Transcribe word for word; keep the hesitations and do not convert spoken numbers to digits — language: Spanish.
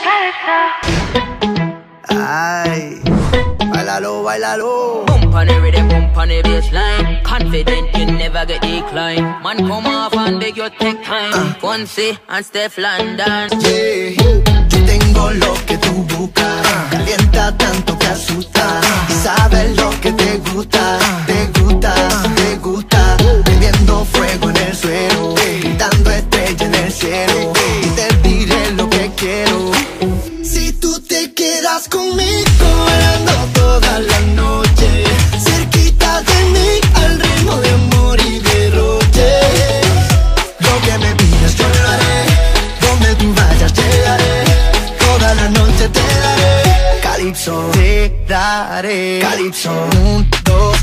Ay, bailalo, bailalo. Bump on the rhythm, bump on the bassline. Confident you never get declined. Man come off and beg you take time. uh. Fonsi and Steph London. Yeah, yo tengo lo que tú buscas. uh. Calienta tanto que asusta. uh. Sabes lo que te gusta. uh. Te gusta, uh. te gusta. Bebiendo fuego en el suelo. Pintando estrella en el cielo. Y te diré lo que quiero. Si tú te quedas conmigo bailando toda la noche, cerquita de mí al ritmo de amor y derroche. Lo que me pidas yo lo haré, donde tú vayas llegaré, toda la noche te daré. Calypso, te daré. Calypso, un, dos,